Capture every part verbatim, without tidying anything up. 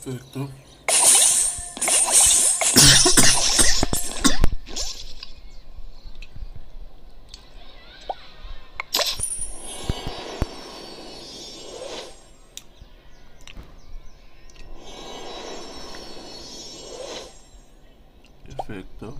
Perfecto. Perfecto.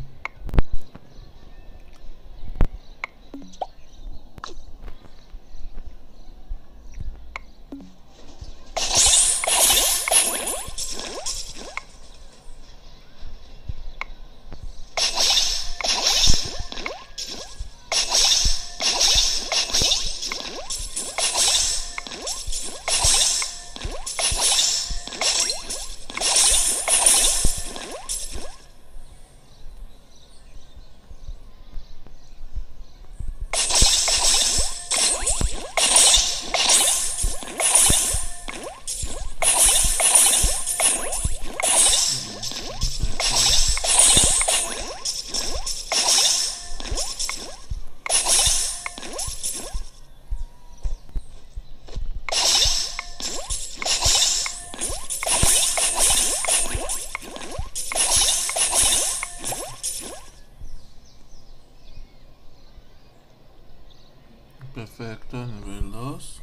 Perfecto, nivel dos.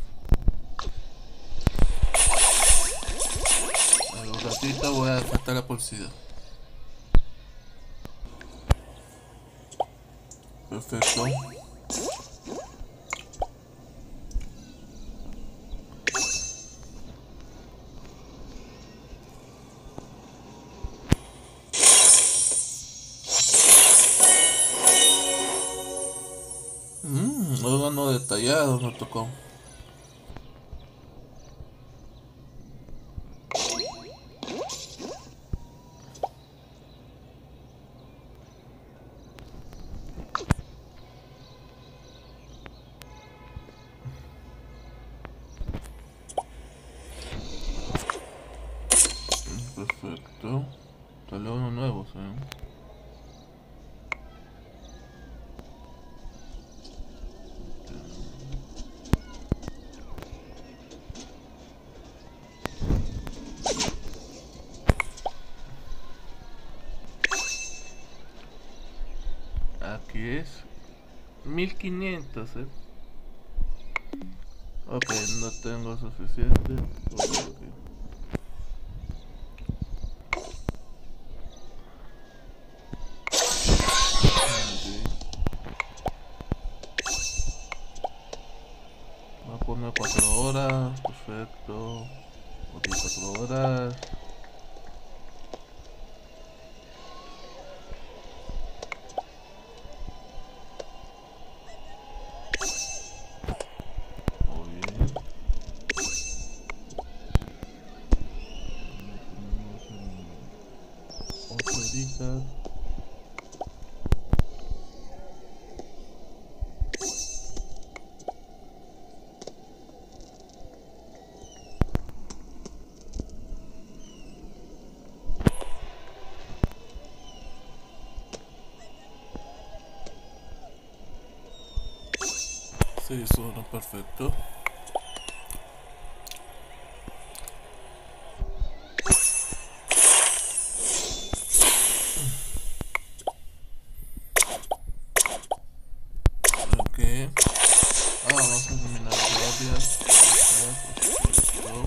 A un ratito voy a tratar la pulsida. Perfecto. Mmm, órgano detallado me tocó. Perfecto. Salió uno nuevo, ¿sí? Aquí es mil quinientos, ¿eh? Ok, no tengo suficiente. Okay, okay. Voy a poner cuatro horas, perfecto. Ok, cuatro horas. Muy bien. ocho horitas. seis horas, perfecto. Ok. Ah, vamos a eliminar guardias. Perfecto.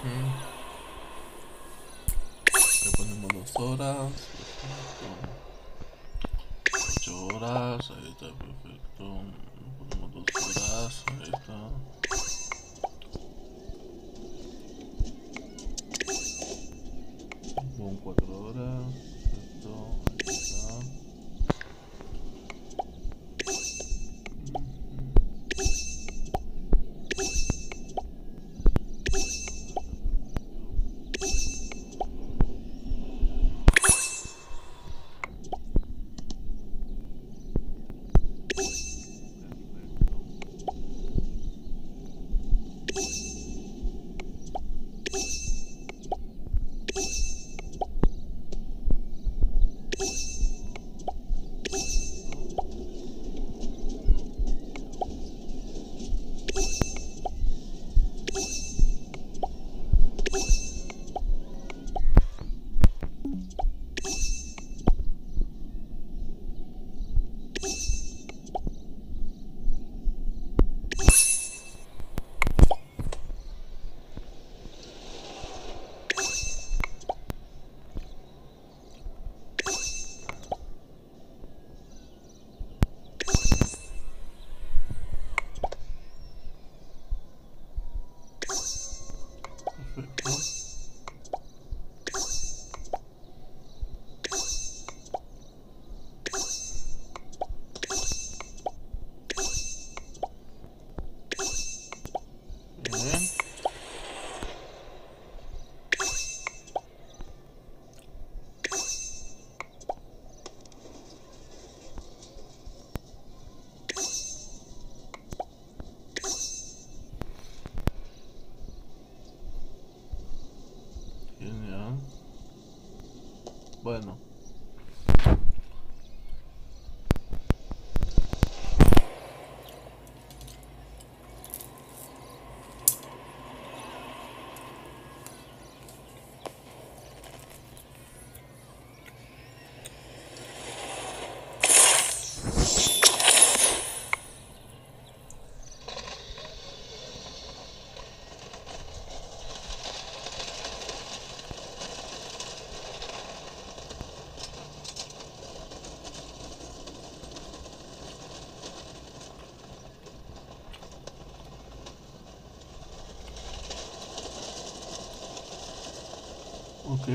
Le ponemos dos horas. Ocho horas. Ahí está, perfecto. Le ponemos dos horas. Ahí está. Con cuatro horas. Perfecto. Ahí está. Genial. Bueno. Ok.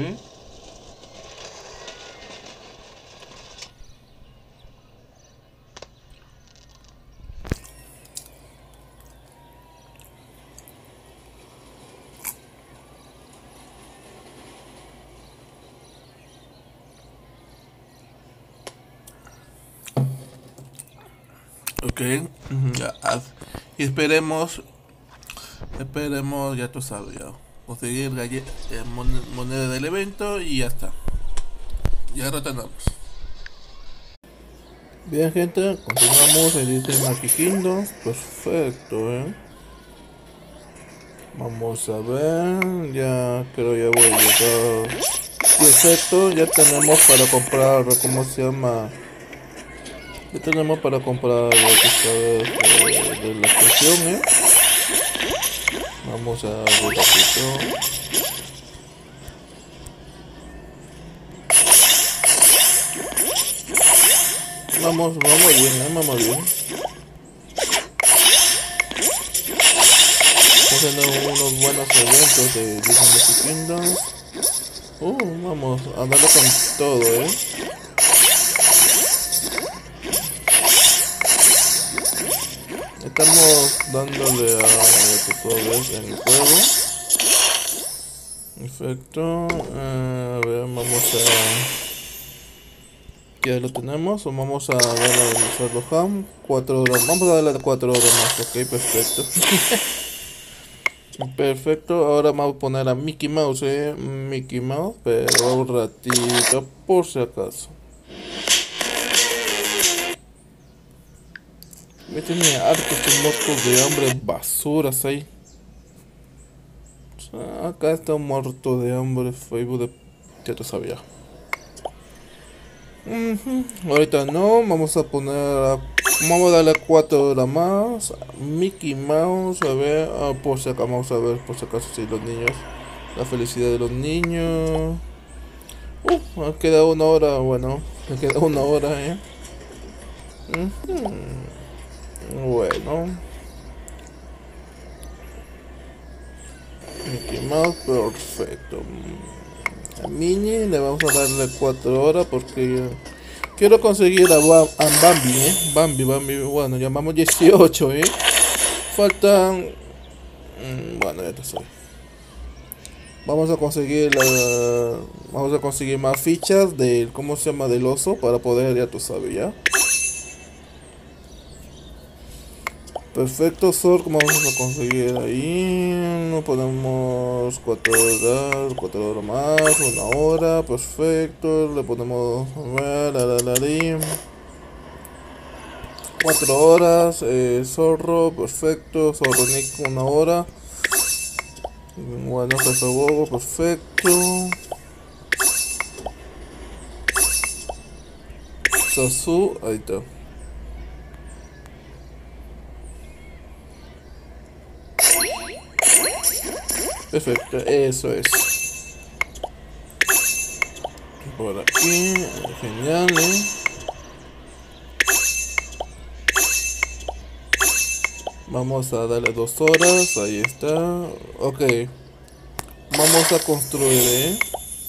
Ok, ya, haz- y esperemos, esperemos, ya tú sabes, ya, conseguir galle- eh, mon- moneda del evento y ya está. Ya retornamos. Bien, gente, continuamos en Little Magic Kingdom. Perfecto, eh. Vamos a ver, ya creo ya voy a llegar. Perfecto, ya tenemos para comprar, ¿cómo se llama? Ya tenemos para comprar lo que sabes de, de la estación, eh. Vamos a ver un poquito. Vamos, vamos bien, eh, vamos bien. Estamos haciendo unos buenos eventos de Disney Magic Kingdom. Uh, vamos a darle con todo, eh. Estamos dándole a episodios en el juego. Perfecto. Eh, a ver, vamos a. Ya lo tenemos. O vamos a darle a Sherlock Ham. Cuatro horas. Vamos a darle cuatro horas más. Ok, perfecto. Perfecto. Ahora vamos a poner a Mickey Mouse, eh. Mickey Mouse. Pero un ratito, por si acaso. Me tenía hartos muertos de hambre, basuras ahí. Acá está muerto de hambre, Facebook de... Ya te sabía. Ujú. Ahorita no, vamos a poner a... Vamos a darle cuatro horas más. Mickey Mouse, a ver, ah, por si acaso, vamos a ver, por si acaso si los niños La felicidad de los niños. Uh, me queda una hora, bueno, me queda una hora, eh. Ujú. Bueno, Mickey Mouse, perfecto. A Mini le vamos a darle cuatro horas porque quiero conseguir a, Ba- a Bambi, eh. Bambi, Bambi, bueno, llamamos dieciocho, eh. Faltan, mm, bueno, ya te soy. Vamos a conseguir la, vamos a conseguir más fichas del, ¿cómo se llama? Del oso para poder, ya tú sabes, ya. Perfecto, Sor, ¿cómo vamos a conseguir ahí? No ponemos cuatro horas, cuatro horas más, una hora, perfecto. Le ponemos, a ver, la, la, la, la, cuatro horas, eh, zorro, perfecto. Zorro Nick, una hora. Bueno, jefe bobo, perfecto. Sasu, ahí está. Perfecto, eso es. Por aquí, genial, ¿eh? Vamos a darle dos horas, ahí está. Ok, vamos a construir, ¿eh?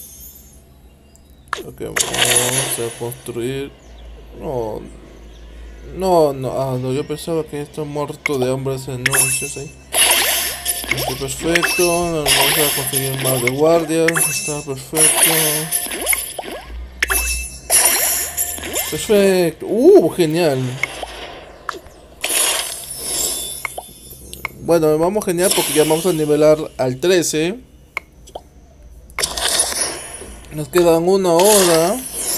Ok, vamos a construir. No, no, no, ah, no, yo pensaba que esto muerto de hambre ese anuncio, ¿sí? Ok, perfecto, vamos a conseguir más de guardias, está perfecto. Perfecto, uh, genial. Bueno, vamos genial porque ya vamos a nivelar al trece. Nos quedan una hora.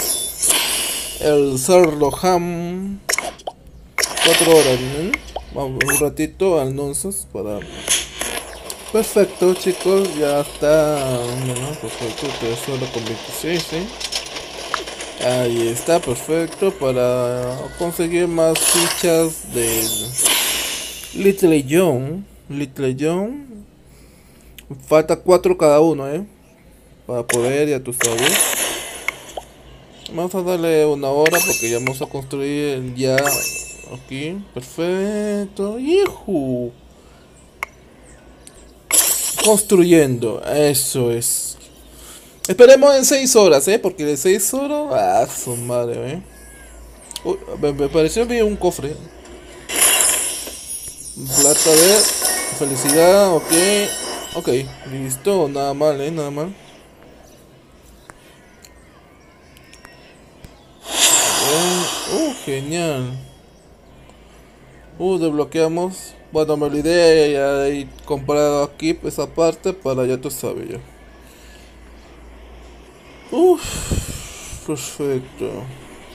El cerdo ham. Cuatro horas, ¿no? Vamos un ratito al nonsense para. Perfecto, chicos, ya está. Bueno, perfecto, tres horas con veintiséis, ¿sí? Ahí está, perfecto, para conseguir más fichas de Little John. Little John. Falta cuatro cada uno, ¿eh? Para poder, ya tú sabes. Vamos a darle una hora porque ya vamos a construir ya aquí. Perfecto. ¡Yujú! Construyendo. Eso es. Esperemos en seis horas, ¿eh? Porque de seis horas. Ah, su madre, ¿eh? Uy, me, me pareció bien un cofre. Plata de felicidad, ok. Ok, listo. Nada mal, ¿eh? Nada mal. Eh, uh, genial. Uh, desbloqueamos. Bueno, me olvidé ya he comprado aquí esa parte para ya tú sabes ya. Uff, perfecto.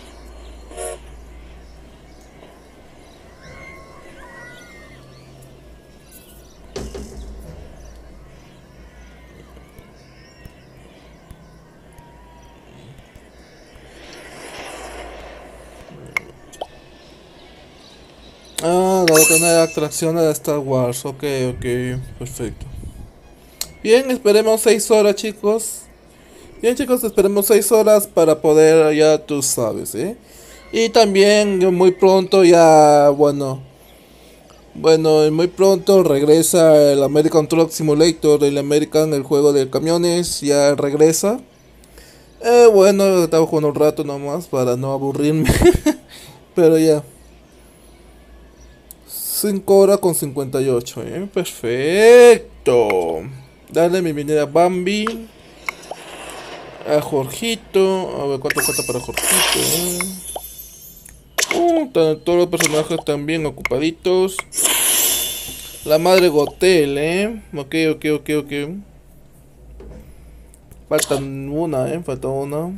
Ah, la otra tener atracciones de Star Wars. Ok, ok, perfecto. Bien, esperemos seis horas, chicos. Bien, chicos, esperemos seis horas para poder, ya tú sabes, ¿eh? Y también muy pronto ya, bueno, bueno, muy pronto regresa el American Truck Simulator, el American, el juego de camiones, ya regresa. Eh, bueno, estaba jugando un rato nomás para no aburrirme, pero ya. Cinco horas con cincuenta y ocho, ¿eh? Perfecto. Dale bienvenida a Bambi, a Jorgito. A ver cuánto falta para Jorgito, ¿eh? Uh, todos los personajes están bien ocupaditos. La madre Gotel, ¿eh? Ok, ok, ok, ok. Faltan una, ¿eh? Falta una.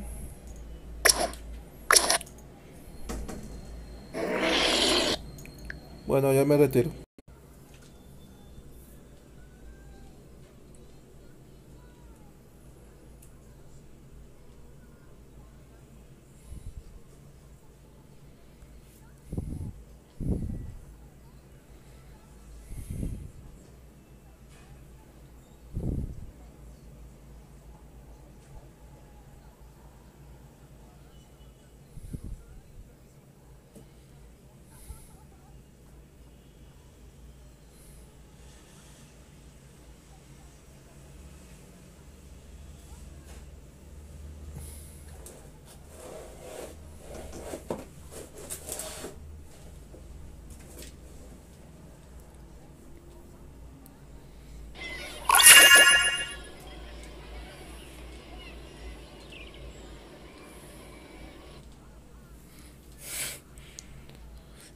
Bueno, ya me retiro.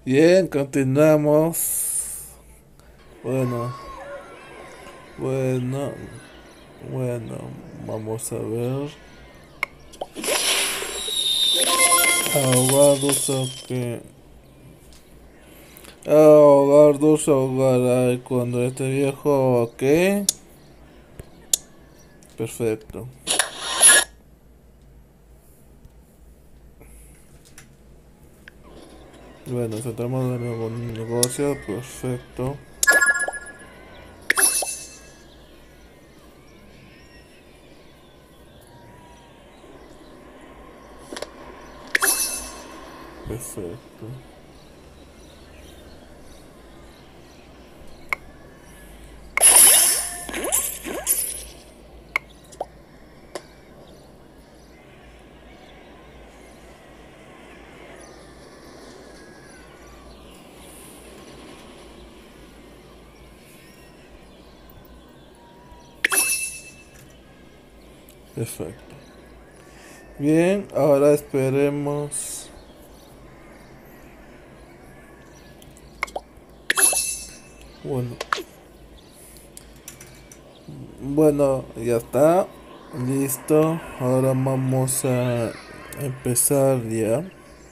Bien, continuamos. Bueno, bueno, bueno, vamos a ver. Ahogados, ok. Ahogar, dos ahogar. Ay, cuando esté viejo, ok. Perfecto. Bueno, centramos de nuevo en el negocio, perfecto. Perfecto. Perfecto. Bien, ahora esperemos. Bueno, bueno, ya está. Listo. Ahora vamos a empezar ya.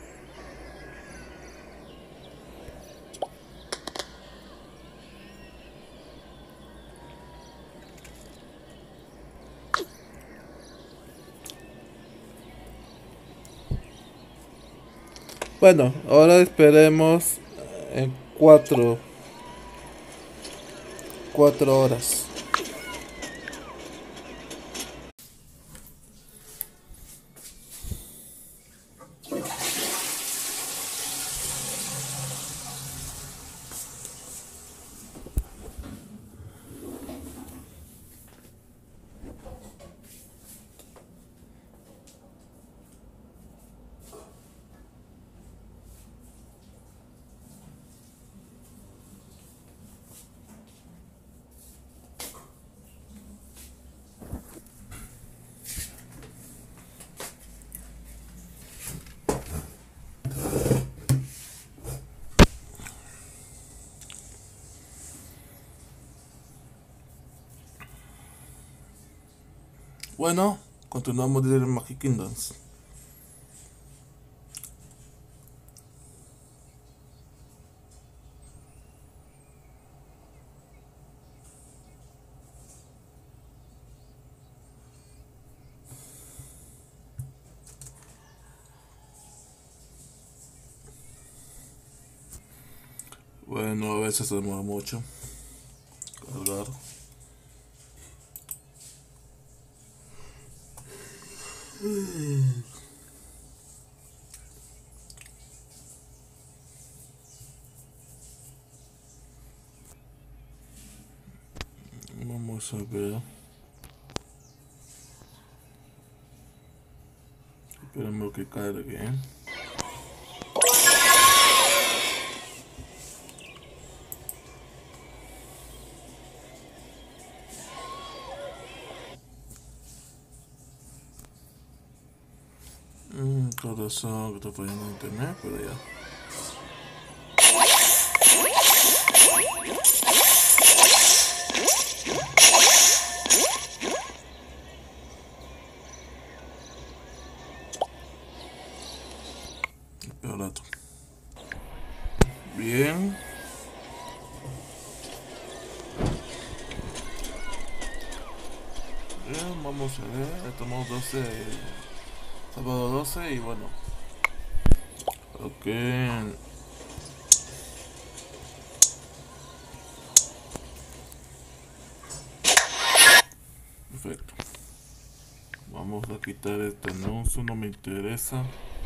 Bueno, ahora esperemos en cuatro, cuatro horas. Bueno, continuamos de Magic Kingdoms. Bueno, a veces se demora mucho cargar. Vamos a ver. Esperemos que cargue. Mm, corazón, que está fallando internet, pero ya. Espérate. Bien. Bien, vamos a ver. Estamos doce. Sábado doce y bueno. Ok. Perfecto. Vamos a quitar este anuncio, no me interesa.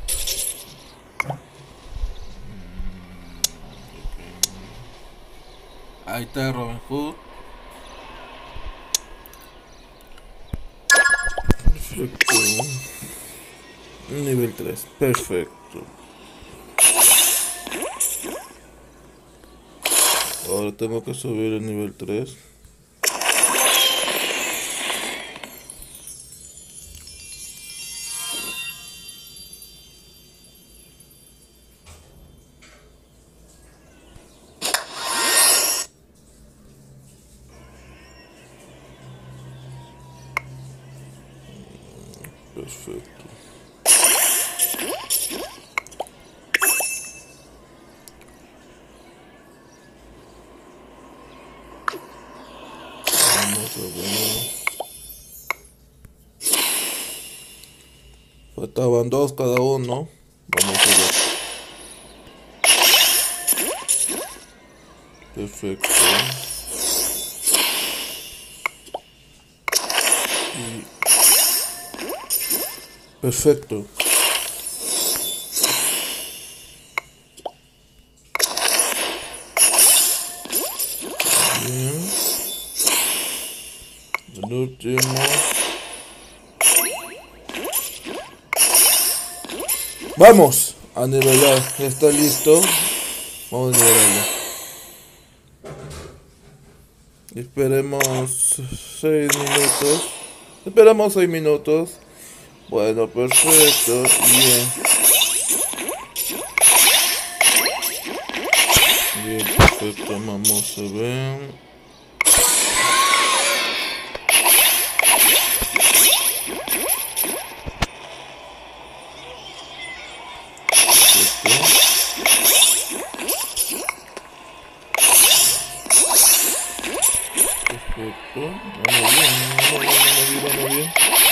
Ahí está Robin Hood. Perfecto. Nivel tres. Perfecto. Ahora tengo que subir el nivel tres. Perfecto. Vamos a ver. Faltaban dos cada uno. Vamos a ver. Perfecto. Y... Perfecto. Bien. El último. Vamos a nivelar. Está listo. Vamos a nivelarlo. Esperemos seis minutos. Esperamos seis minutos. Bueno, perfecto. Bien. Bien, perfecto. Vamos a ver. Perfecto. Vamos bien, vamos bien, vamos bien, vamos bien.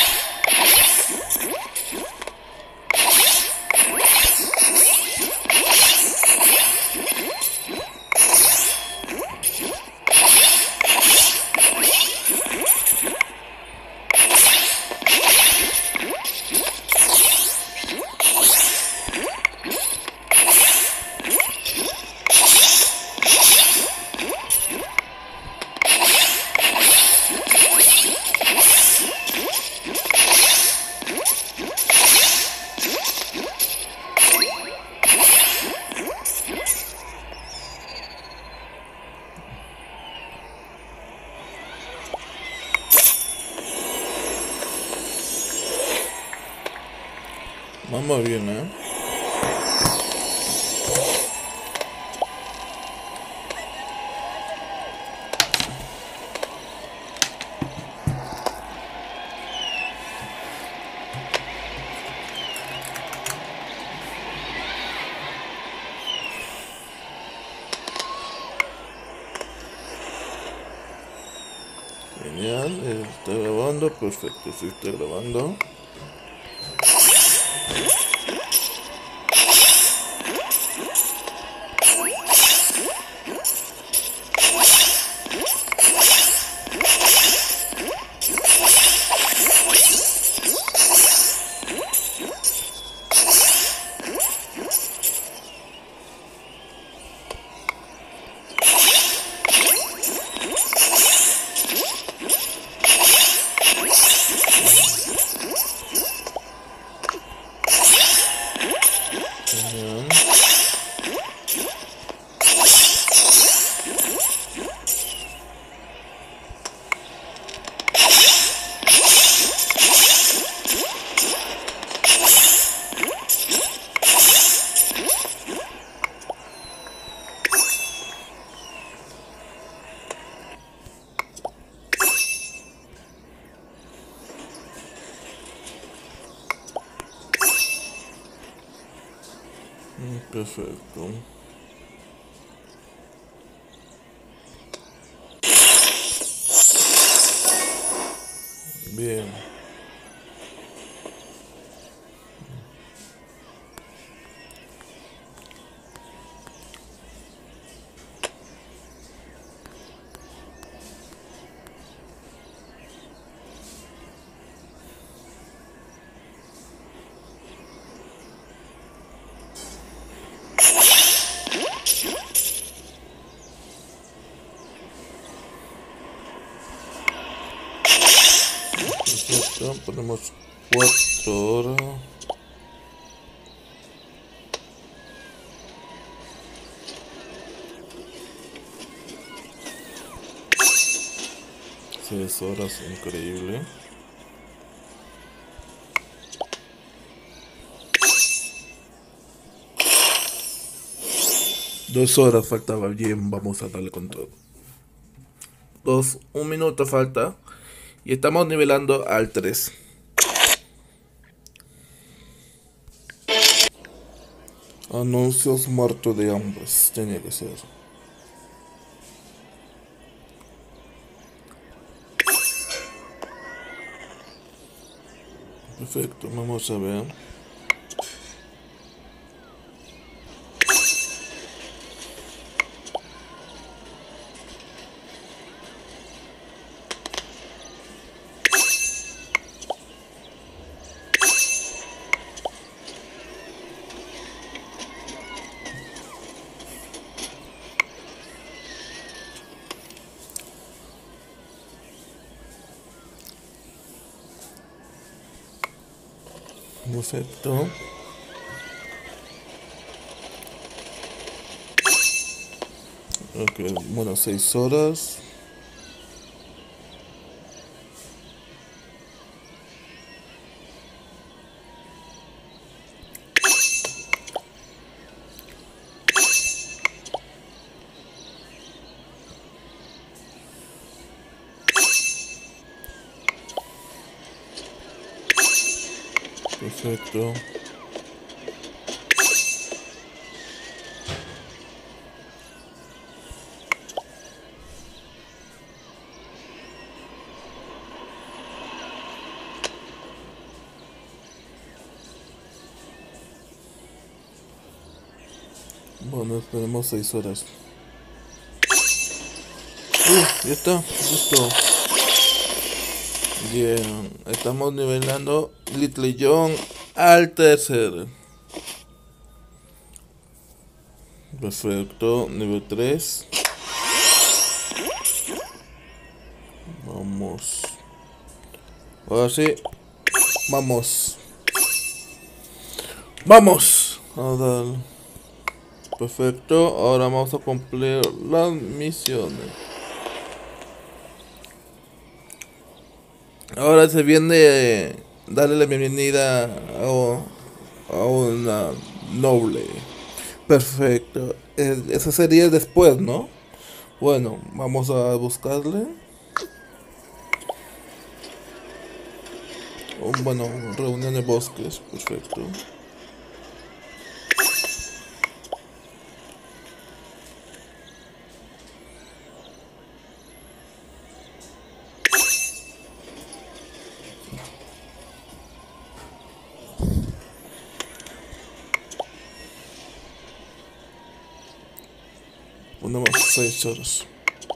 Vamos bien, ¿eh? Genial, está grabando, perfecto, sí está grabando. Genial. Mm, Perfecto. Bien. Perfecto, ponemos cuatro horas. Seis horas, increíble. Dos horas faltaba, bien, vamos a darle con todo. Dos, un minuto falta. Y estamos nivelando al tres. Anuncios muerto de hambre. Tenía que ser. Perfecto, vamos a ver. Perfecto. Ok, bueno, seis horas. Perfecto. Bueno, tenemos seis horas. Uh, ya está, listo. Bien, estamos nivelando Little John al tercer. Perfecto, nivel tres. Vamos. Ahora sí, vamos. Vamos a dar. Perfecto, ahora vamos a cumplir las misiones. Ahora se viene eh, darle la bienvenida a, a una noble. Perfecto. Eh, Eso sería después, ¿no? Bueno, vamos a buscarle. Oh, bueno, reunión de bosques. Perfecto. Ponemos seis horas.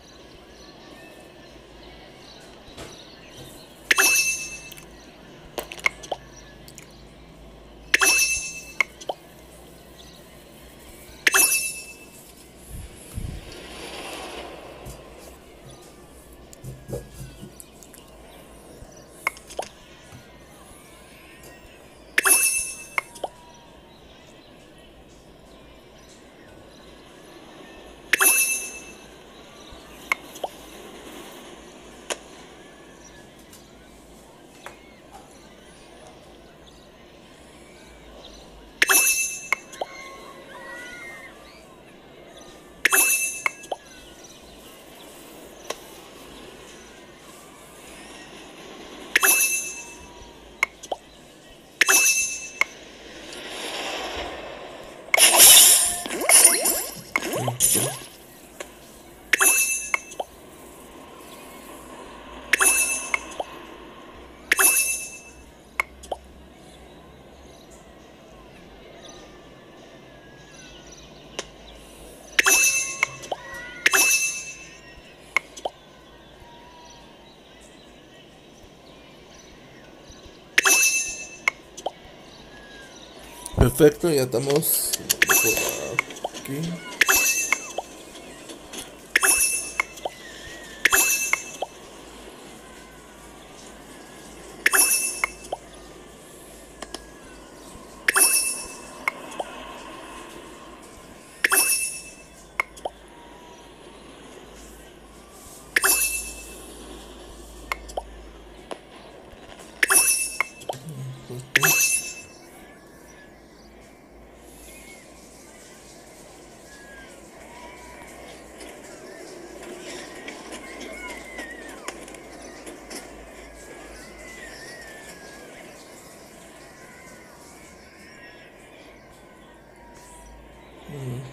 Perfecto, ya estamos por aquí.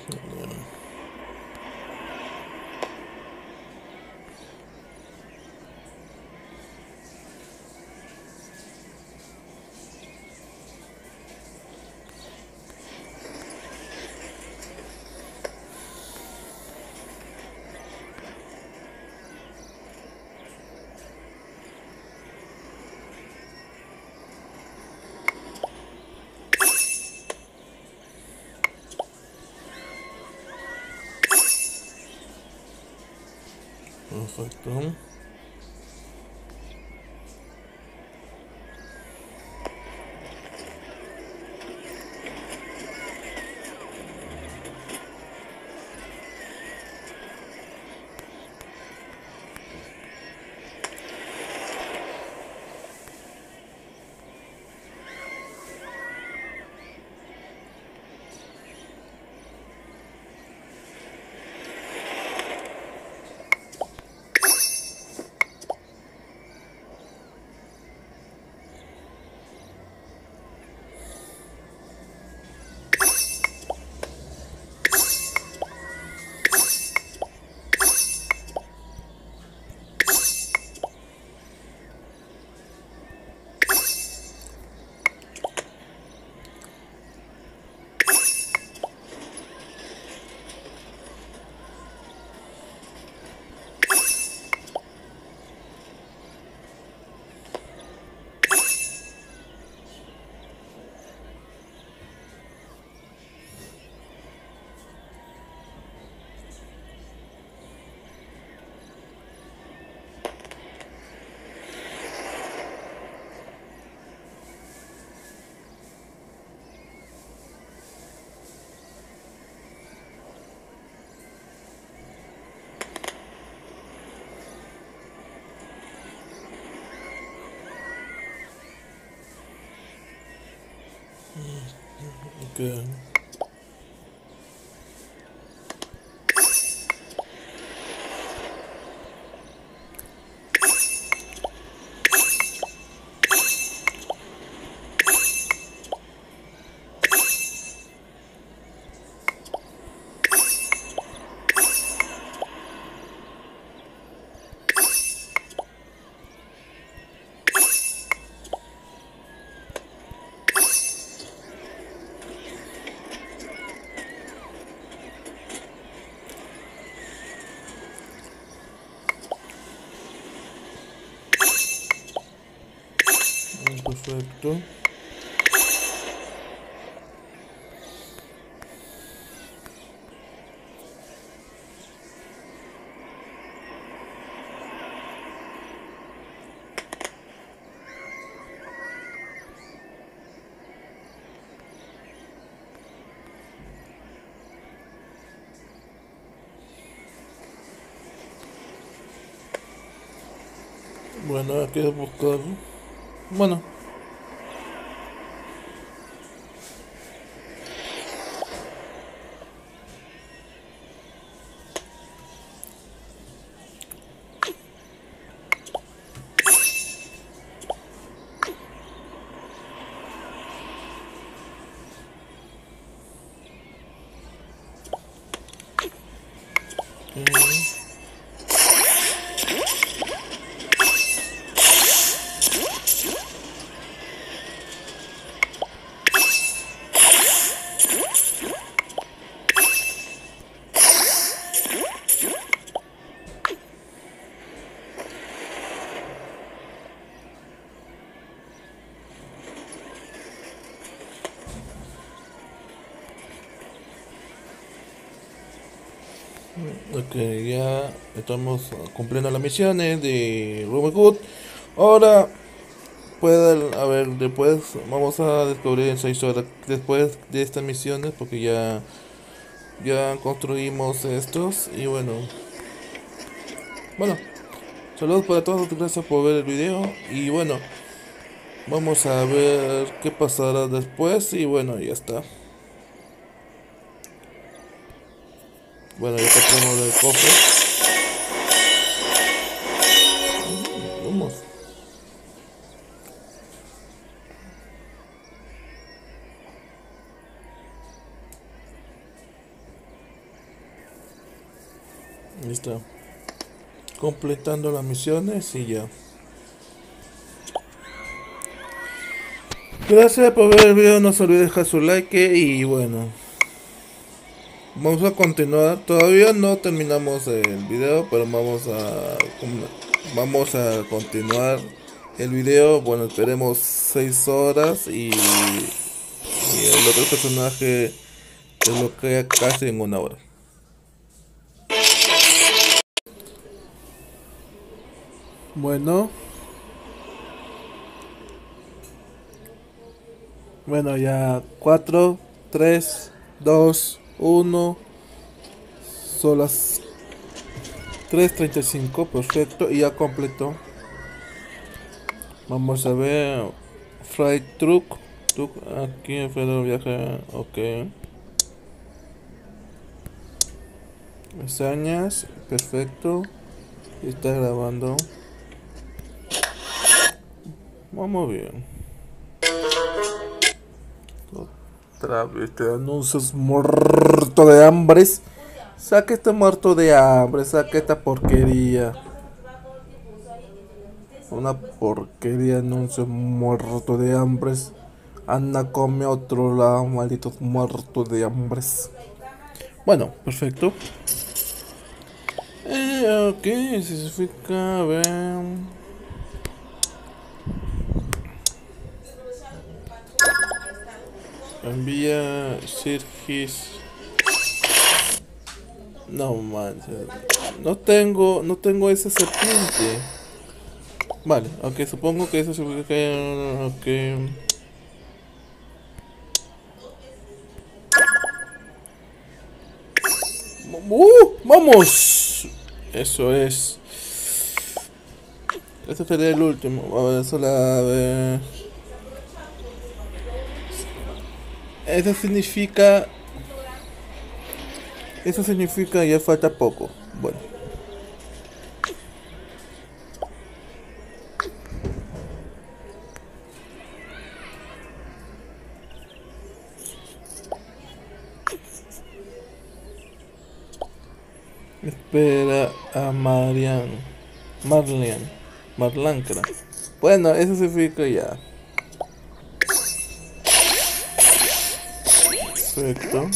Perfecto. Okay. Perfecto. Bueno, hay que buscar. Bueno. eh, Ok, ya estamos cumpliendo las misiones de Robin Hood. Ahora, puede, a ver, después vamos a descubrir esa historia después de estas misiones, porque ya, ya construimos estos. Y bueno, bueno, saludos para todos, gracias por ver el video. Y bueno, vamos a ver qué pasará después. Y bueno, ya está. Bueno, ya tenemos el cofre. Vamos. está. Completando las misiones y ya. Gracias por ver el video, no se olvide dejar su like y bueno. Vamos a continuar, todavía no terminamos el video, pero vamos a vamos a continuar el video. Bueno, esperemos seis horas y, y el otro personaje desbloquea casi en una hora. Bueno. Bueno, ya cuatro, tres, dos, uno. Son las tres treinta y cinco, perfecto, y ya completó. Vamos a ver. Freight Truck. Truck aquí fue el viaje. Ok. Hazañas, perfecto. Está grabando. Vamos bien. Otra vez te anuncios muerto de hambre. Saca este muerto de hambre, saca esta porquería. Una porquería anuncio muerto de hambre. Anda, come a otro lado, malditos muertos de hambre. Bueno, perfecto. Eh, ok, significa, a ver. Envía Sirgis. No manches. No tengo, no tengo esa serpiente. Vale, ok, supongo que eso significa que. Ok. ¡Uh! ¡Vamos! Eso es. Este sería el último. A ver, eso la. A ver. Eso significa. Eso significa ya falta poco. Bueno. Espera a Marian. Marlian. Marlancra. Bueno, eso significa ya. Perfecto.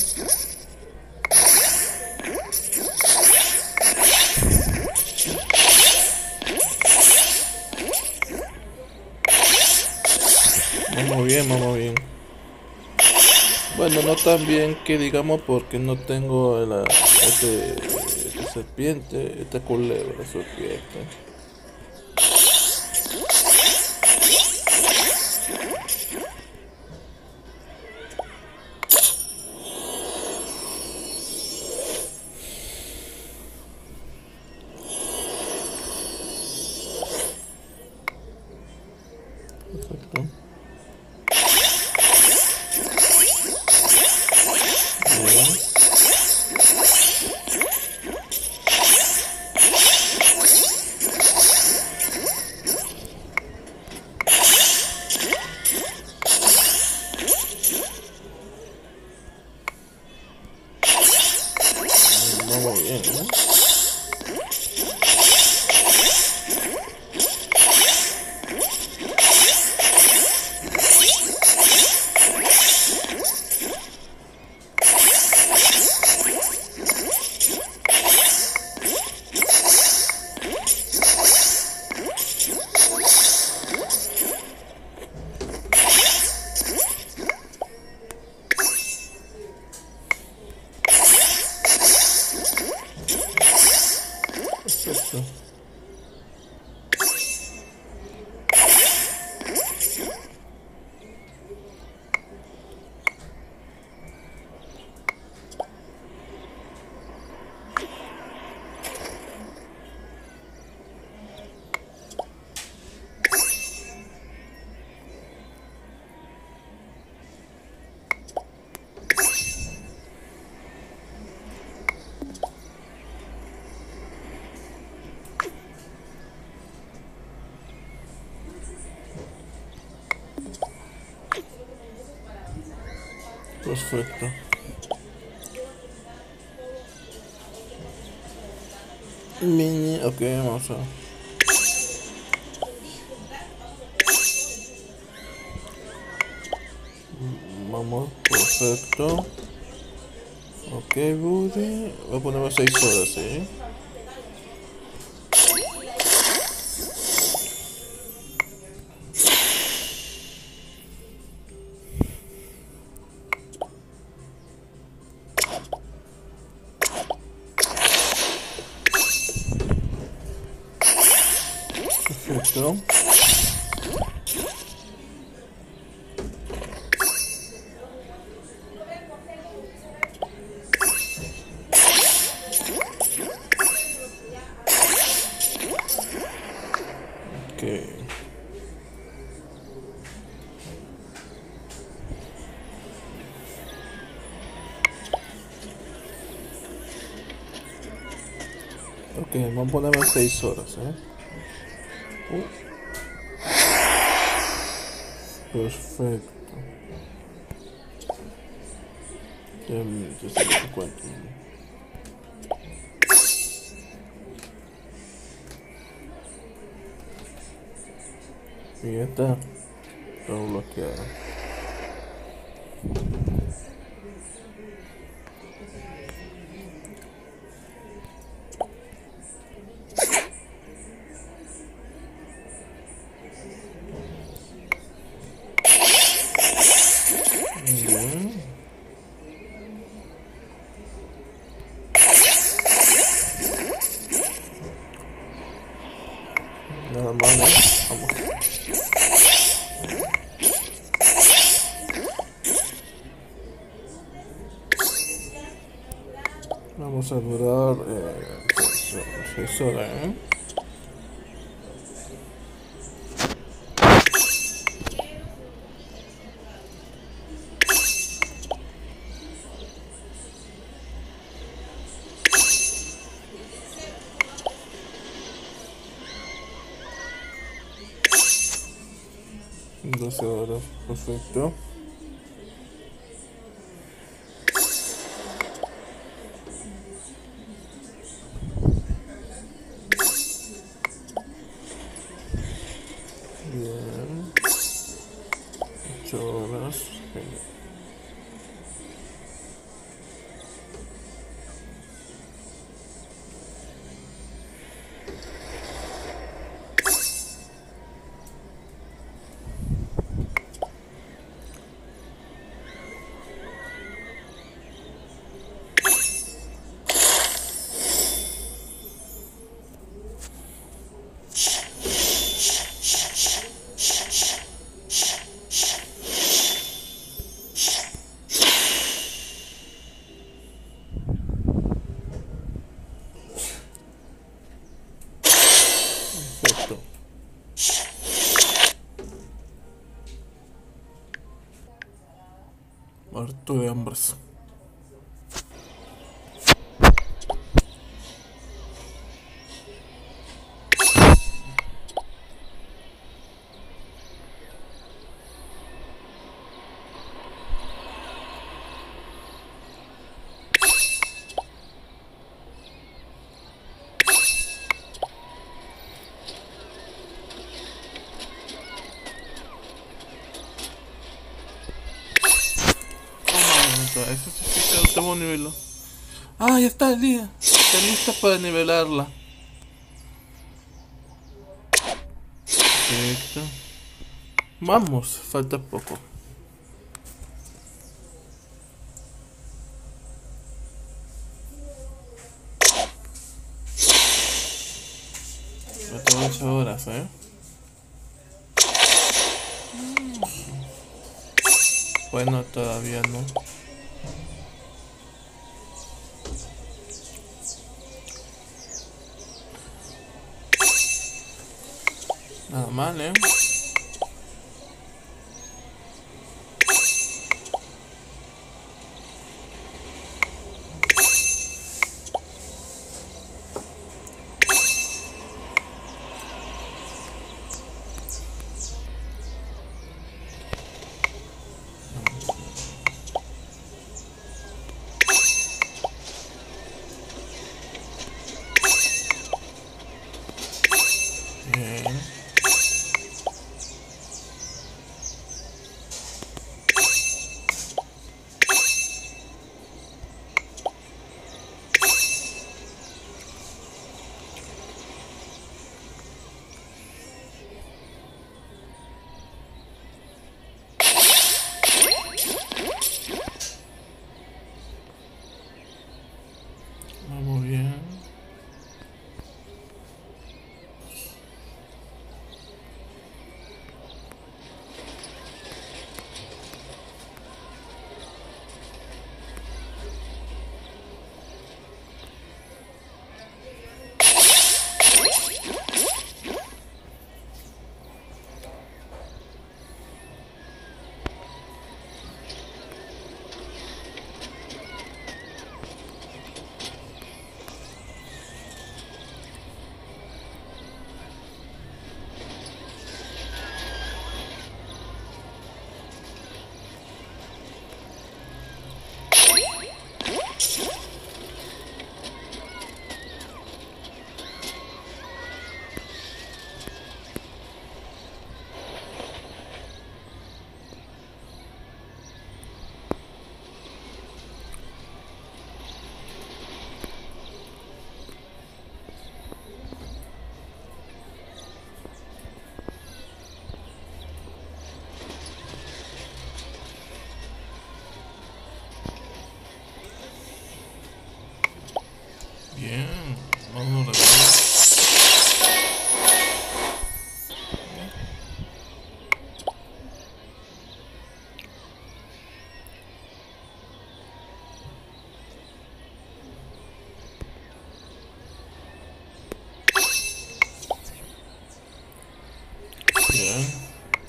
Vamos bien, vamos bien. Bueno, no tan bien que digamos porque no tengo la este, esta serpiente, esta culebra serpiente. Perfecto. Vamos bien, ¿no? Perfecto. Perfecto. Mini, ok, vamos a... Vamos, perfecto. Ok, Buddy. Voy a ponerme seis horas, ¿eh? Perfecto. Ok. Ok, vamos a ponerme seis horas, ¿eh? Uh, perfecto. Ya, ya se me encuentro. Y ya está. Todo bloqueado. Muy bien. Nada más, ¿no? Vamos. Vamos a durar eh, seis horas, ¿eh? doce horas, perfecto. Bien. ocho horas. Genial. Perfecto. Harto de hambres. Eso significa último nivel. Ah, ya está el día. Está lista para nivelarla. Perfecto. Vamos, falta poco. Faltan ocho horas, ¿eh? Bueno, todavía no. Nada mal, ¿eh? Bien.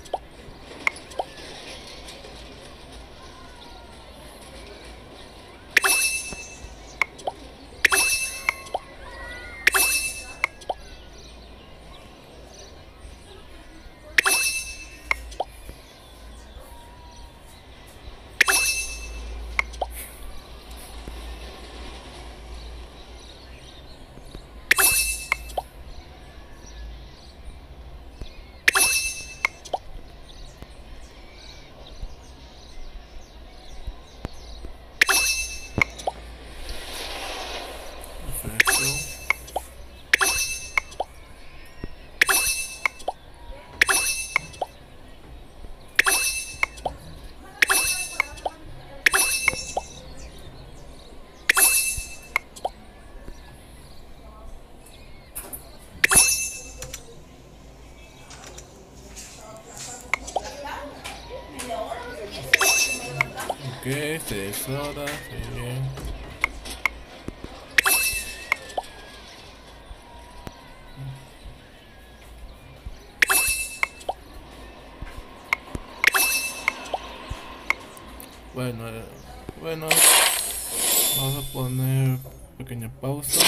Ok, seis horas, muy bien. Bueno, eh, bueno, vamos a poner pequeña pausa.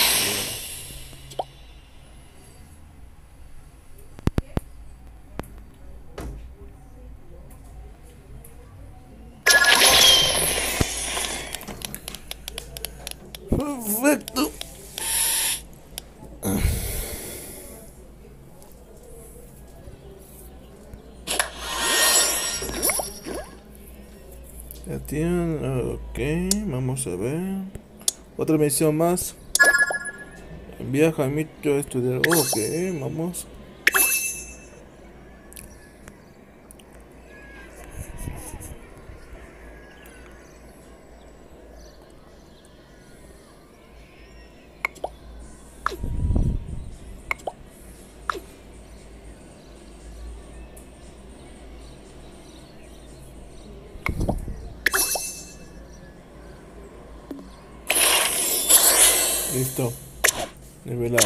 Perfecto. Ya tienen, ok, vamos a ver. Otra misión más. Viaja a Jaimito a estudiar. Ok, vamos. Listo. Nivelar.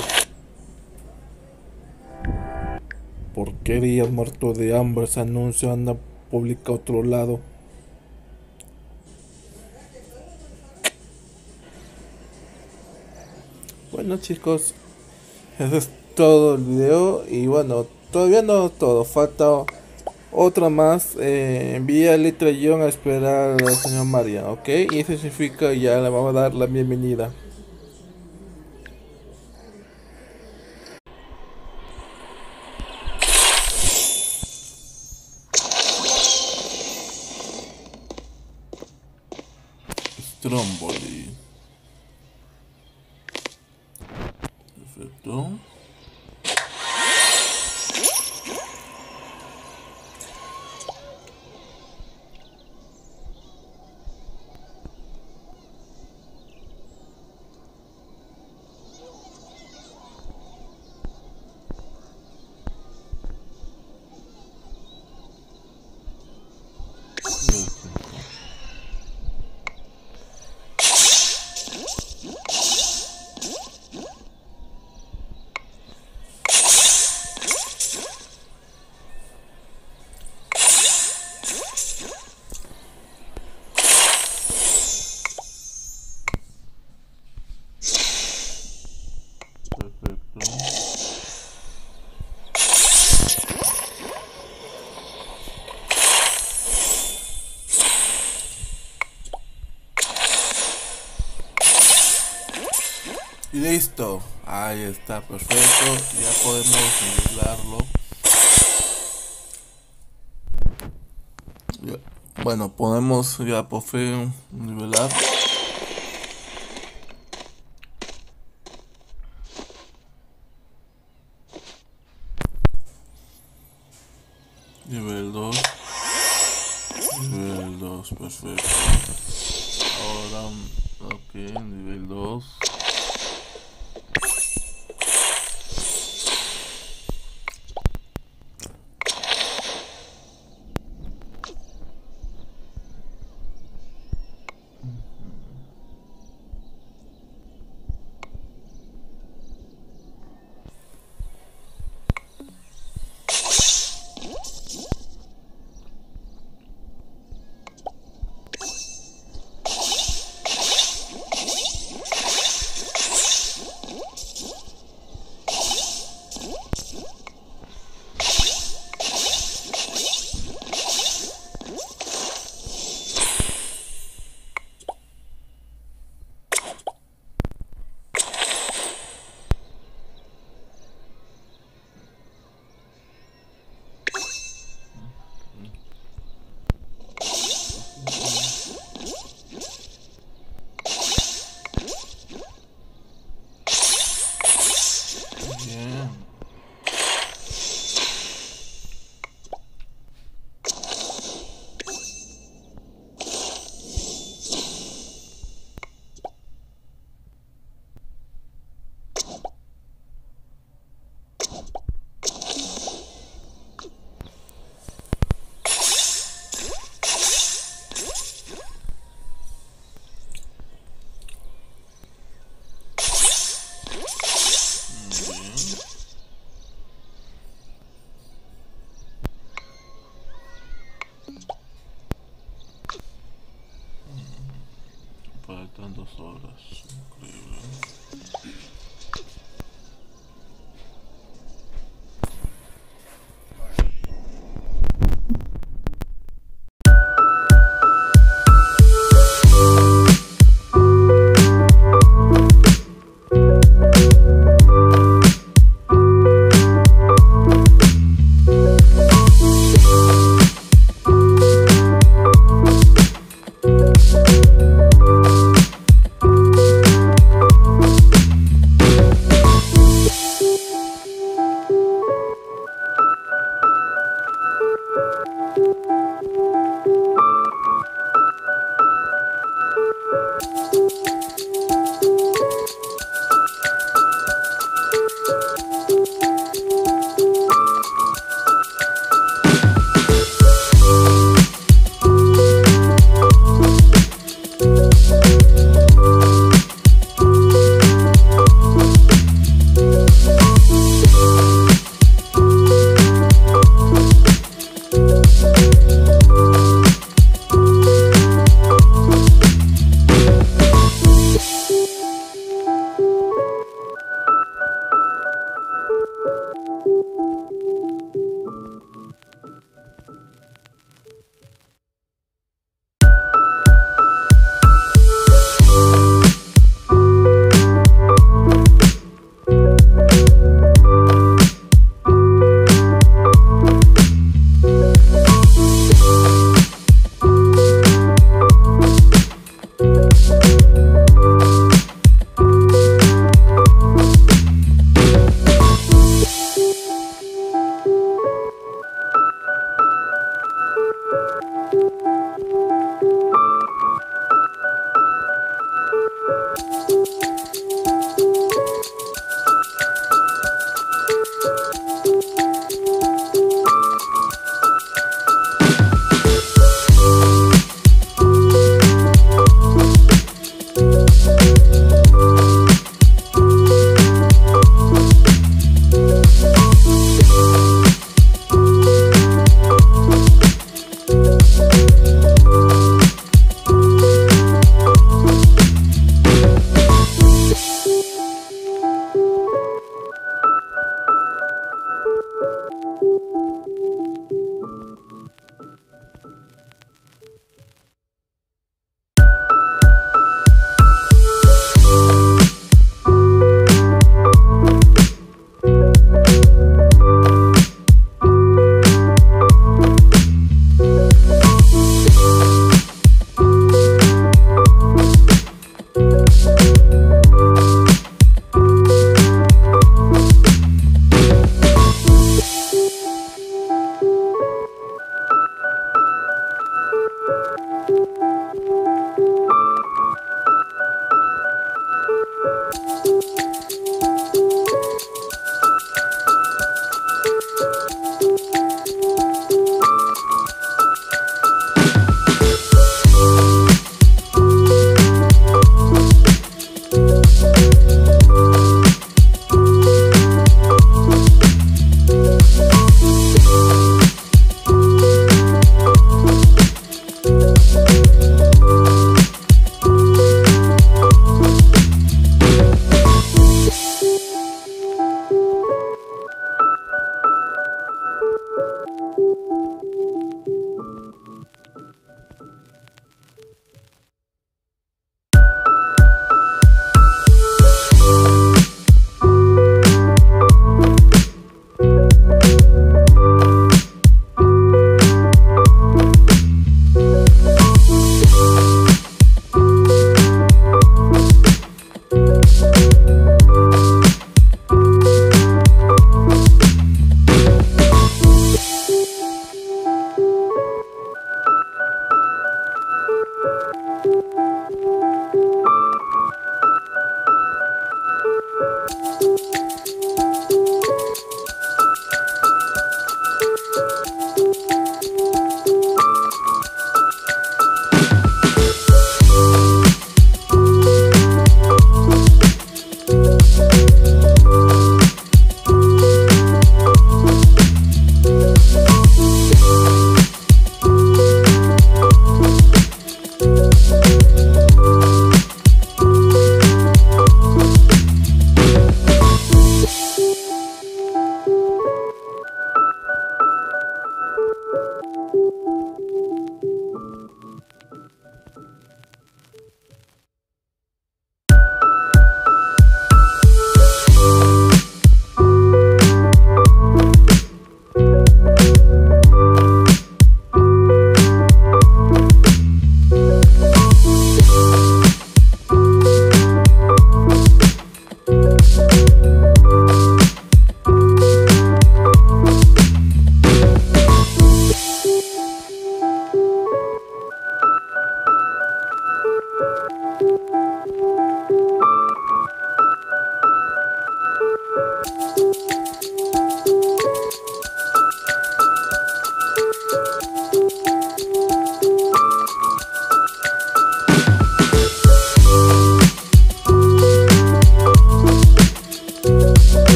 Porquería, muerto de hambre. Ese anuncio anda publica a otro lado. Bueno chicos, eso es todo el video. Y bueno, todavía no todo. Falta otra más. Eh, envía letra guión a esperar al señor María. Ok, y eso significa ya le vamos a dar la bienvenida. Stromboli. Perfecto. Y listo, ahí está, perfecto, ya podemos nivelarlo. Ya. Bueno, podemos ya por fin nivelar. Nivel dos. Nivel dos, perfecto. Ahora, ok, nivel dos. horas. Increíble.